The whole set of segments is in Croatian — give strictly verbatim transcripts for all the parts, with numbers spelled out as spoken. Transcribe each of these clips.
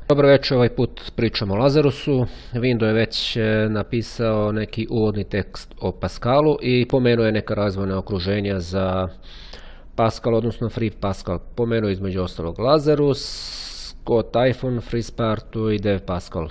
Dobro večer, ovaj put pričamo o Lazarusu. Windows je već napisao neki uvodni tekst o Pascalu i pomenuo je neka razvojna okruženja za Pascal, odnosno Free Pascal. Pomenuo između ostalog Lazarus, CodeTyphon, FreeSpartu i Dev Pascal.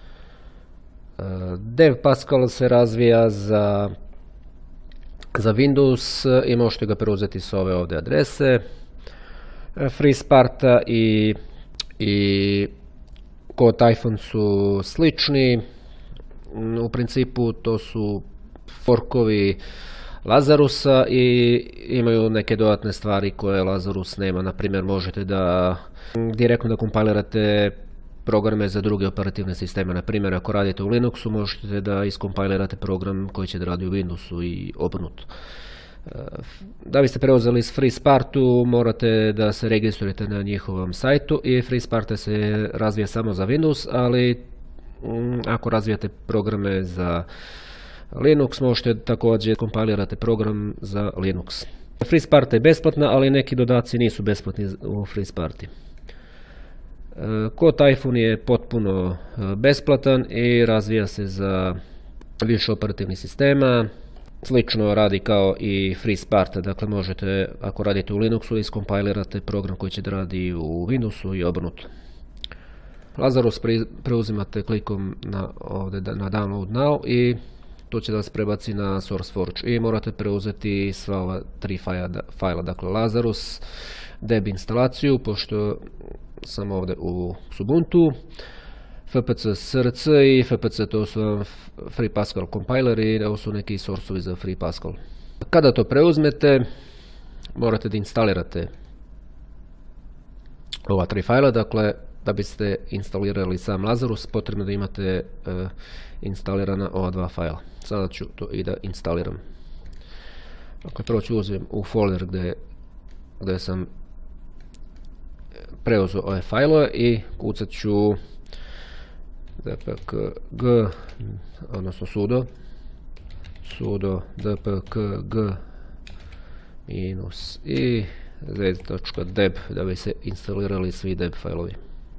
Dev Pascal se razvija za, za Windows i možete ga preuzeti s ove ovdje adrese. FreeSparta i, i CodeTyphon su slični. U principu to su forkovi Lazarusa i imaju neke dodatne stvari koje Lazarus nema. Naprimjer, možete da direktno da kompilirate programe za druge operativne sisteme. Naprimjer, ako radite u Linuxu, možete da iskompilirate program koji će da radi u Windowsu i obrnuto. Da biste preuzeli iz FreeSpartu, morate da se registrujete na njihovom sajtu i FreeSparta se razvija samo za Windows, ali ako razvijate programe za Linux, možete također kompilirati program za Linux. FreeSparta je besplatna, ali neki dodaci nisu besplatni u FreeSparti. CodeTyphon je potpuno besplatan i razvija se za više operativnih sistema. Slično radi kao i FreeSparta, dakle možete, ako radite u Linuxu, iskompilirate program koji će da radi u Windowsu i obrnuto. Lazarus preuzimate klikom na, ovdje, na Download Now i to će da vas prebaci na SourceForge i morate preuzeti sva ova tri fajla, dakle Lazarus, deb instalaciju, pošto sam ovdje u Ubuntu, fpc src i fpc, to su vam Free Pascal compileri i ovo su neki source-ovi za Free Pascal. Kada to preuzmete, morate da instalirate ova tri fajla, dakle da biste instalirali sam Lazarus, potrebno da imate uh, instalirana ova dva fajla. Sada ću to i da instaliram. Dakle, prvo ću uzeti u folder gdje, gdje sam preuzeo ove fajlove i kucat ću dpkg, odnosno sudo, sudo dpkg minus i z.deb da bi se instalirali svi deb fajlovi.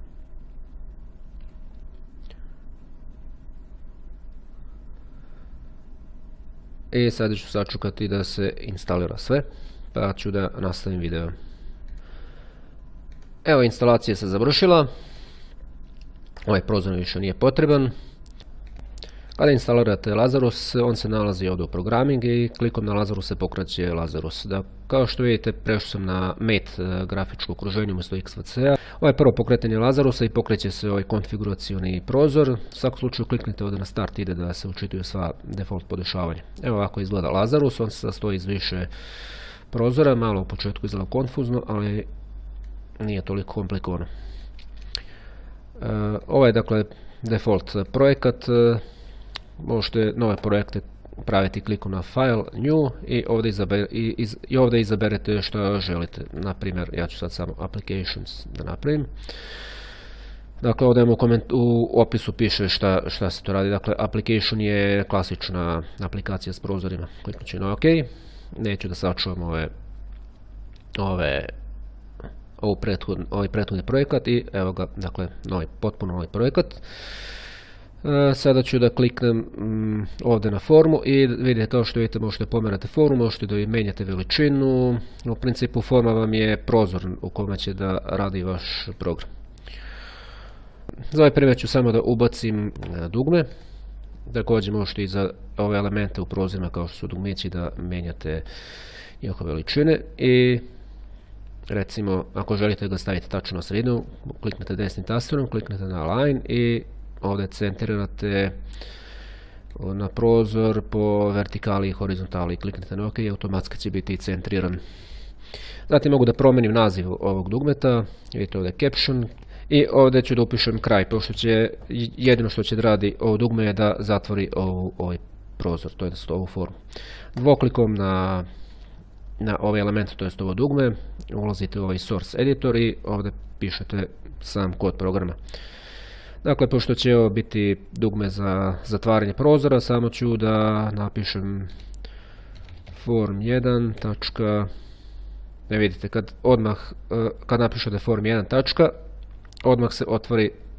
I sad ću sačekati da se instalira sve, pa ću da nastavim video. Evo, instalacija se završila. Ovaj prozor više nije potreban. Kada instalirate Lazarus, on se nalazi ovdje u programming i klikom na Lazarus se pokreće Lazarus. Da, kao što vidite, prešao sam na Mate grafičko okruženje umjesto X V C-a. Ovo je prvo pokretanje Lazarusa i pokreće se ovaj konfiguracioni prozor. U svakom slučaju kliknite ovdje na Start, ide da se učituju sva default podešavanja. Evo ovako izgleda Lazarus, on se sastoji iz više prozora, malo u početku izgleda konfuzno, ali nije toliko komplikovano. Uh, ovo je dakle default projekat. Uh, možete nove projekte praviti klikom na File, New i ovdje, izaber, i, iz, i ovdje izaberete što želite. Naprimjer, ja ću sad samo Applications da napravim. Dakle, ovdje u, koment, u opisu piše šta, šta se to radi. Dakle, Application je klasična aplikacija s prozorima. Kliknut ću na OK. Neću da sačuvam ove ove Prethodni, ovaj prethodni projekat i evo ga, dakle, novi, potpuno novi projekat. E, sada ću da kliknem mm, ovdje na formu i vidite, kao što vidite, možete pomerati formu, možete da menjate veličinu. U principu forma vam je prozor u kome će da radi vaš program. Za ovaj primjer ću samo da ubacim dugme. Također možete i za ove elemente u prozorima kao što su dugmići da menjate njihove veličine i recimo, ako želite ga staviti tačno na sredinu, kliknete desnim tasterom, kliknete na Align i ovdje centrirate na prozor po vertikali i horizontali. Kliknete na OK i automatski će biti centriran. Zatim mogu da promenim naziv ovog dugmeta, vidite ovdje Caption i ovdje ću da upišem kraj, pošto će jedino što će da radi ovo dugme je da zatvori ovu, ovaj prozor, to je ovu formu. Dvoklikom na na ovaj element, to jest ovo dugme, ulazite u ovaj source editor i ovdje pišete sam kod programa. Dakle, pošto će ovo biti dugme za zatvaranje prozora, samo ću da napišem form jedan. Ne vidite, kad odmah, kad napišete form jedan tačka, odmah se otvori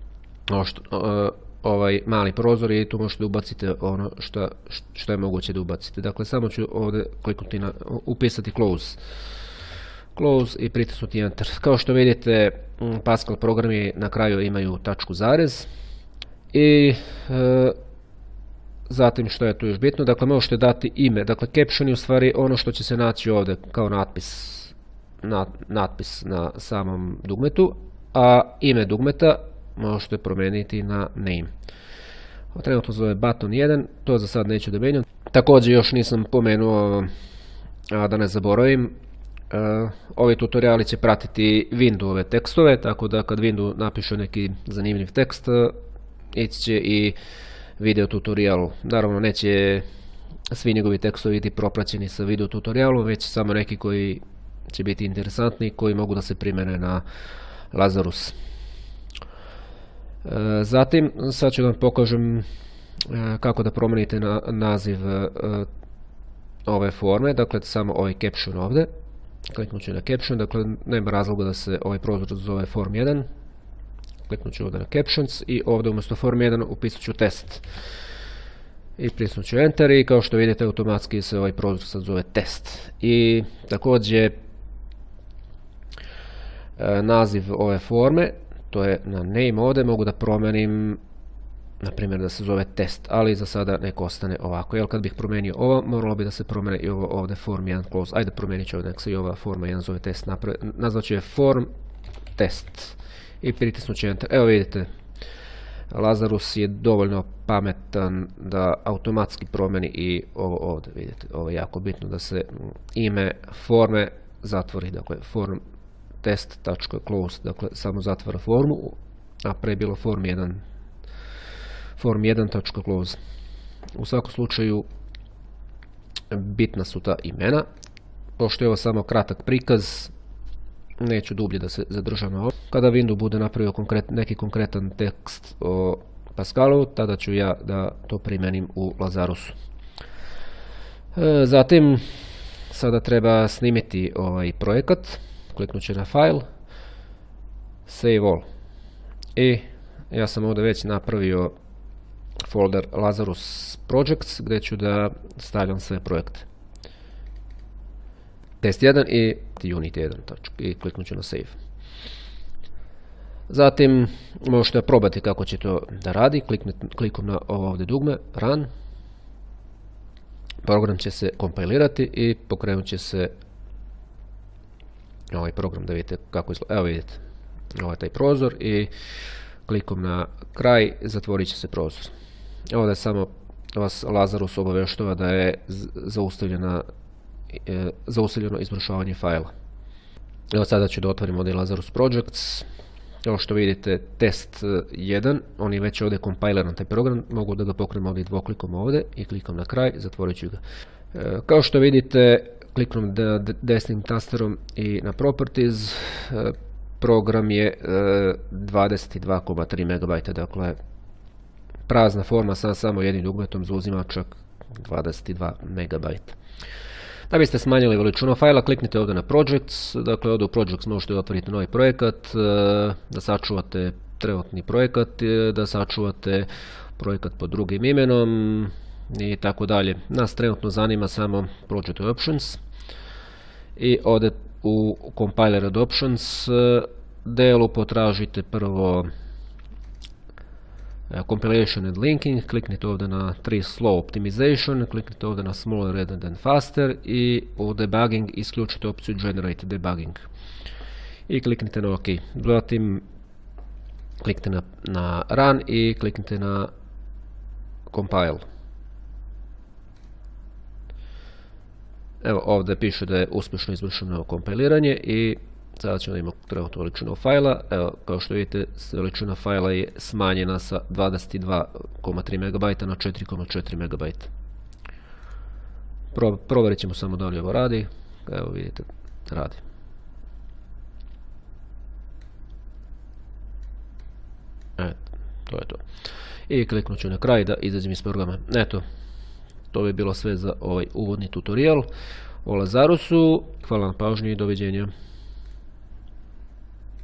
ovaj mali prozor i tu možete ubaciti ono što, što je moguće da ubacite. Dakle, samo ću ovdje kliknuti na, upisati close. Close i pritisnuti enter. Kao što vidite, Pascal programi na kraju imaju tačku zarez. I e, zatim što je tu još bitno, dakle možete dati ime, dakle caption je u stvari ono što će se naći ovdje kao natpis, nat, natpis na samom dugmetu, a ime dugmeta možete promijeniti na name. Trenutno zove button jedan, to za sad neću da mijenjam. Također još nisam pomenuo, a da ne zaboravim, Uh, ovi tutoriali će pratiti Windowove tekstove, tako da kad Windows napiše neki zanimljiv tekst, uh, ići će i video tutorial. Naravno neće svi njegovi tekstovi biti propraćeni sa video tutorialom, već samo neki koji će biti interesantni, koji mogu da se primjene na Lazarus. Uh, zatim, sad ću da vam pokažem uh, kako da promijenite na, naziv uh, ove forme, dakle samo ovaj caption ovdje. Kliknut ću na caption, dakle nema razloga da se ovaj prozor zove form jedan. Kliknut ću ovdje na captions i ovdje umjesto form jedan upisat ću test. I pritisnut ću enter i kao što vidite automatski se ovaj prozor sad zove test. I također e, naziv ove forme, to je na name ovdje, mogu da promijenim, na primjer da se zove test, ali za sada neko ostane ovako. Jel, kad bih promijenio ovo, moralo bi da se promijeni i ovo ovdje form jedan close. Ajde promijenit ću ovdje, nek se i ova forma jedan zove test, nazvat ću je form test i pritisnut ću enter. Evo vidite, Lazarus je dovoljno pametan da automatski promijeni i ovo ovdje, vidite, ovo je jako bitno da se ime forme zatvori, dakle form test.close, dakle samo zatvara formu, a pre je bilo form jedan form jedan.close. U svakom slučaju bitna su ta imena. Pošto je ovo samo kratak prikaz, neću dublje da se zadržam na ovo. Kada Windows bude napravio konkret, neki konkretan tekst o Pascalu, tada ću ja da to primenim u Lazarusu. E, zatim, sada treba snimiti ovaj projekat. Kliknut ću na file, save all. I ja sam ovdje već napravio folder Lazarus Projects gdje ću da stavljam sve projekte. Test jedan i unit jedan i kliknut ću na save. Zatim možete probati kako će to da radi. Klikom na ovo ovdje dugme run. Program će se kompilirati i pokrenut će se ovaj program da vidite kako izgleda. Evo vidite, ovaj taj prozor i klikom na kraj zatvorit će se prozor. Ovdje samo vas Lazarus obavještava da je zaustavljena, e, zaustavljeno izvršavanje fajla. Evo sada ću da otvorim ovdje Lazarus Projects. Evo što vidite test jedan, on je već ovdje kompileran taj program, mogu da ga pokrenem ovdje dvoklikom ovdje i klikom na kraj, zatvorit ću ga. E, kao što vidite, kliknom desnim tasterom i na Properties, e, program je e, dvadeset dva zarez tri megabajta, dakle prazna forma sa samo jednim dugmetom zauzima čak dvadeset dva megabajta. Da biste smanjili veličinu fajla, kliknite ovdje na Projects, dakle ovdje u Projects možete otvoriti novi projekat, da sačuvate trenutni projekat, da sačuvate projekat pod drugim imenom i tako dalje. Nas trenutno zanima samo Project Options i ovdje u Compiler Options delu potražite prvo Compilation and Linking, kliknite ovdje na tri Slow Optimization, kliknite ovdje na Smaller Rather than Faster i u Debugging isključite opciju Generate Debugging i kliknite na OK. Zatim kliknite na, na Run i kliknite na Compile. Evo ovdje piše da je uspješno izvršeno kompiliranje i sada ćemo imati trenutnu veličinu fajla. Evo, kao što vidite, veličina fajla je smanjena sa dvadeset dva zarez tri megabajta na četiri zarez četiri megabajta. Pro, provjerit ćemo samo da li ovo radi. Evo vidite, radi. Eto, to je to. I kliknut ću na kraj da izađem iz programa. Eto, to bi bilo sve za ovaj uvodni tutorial o Lazarusu. Hvala na pažnji i doviđenja.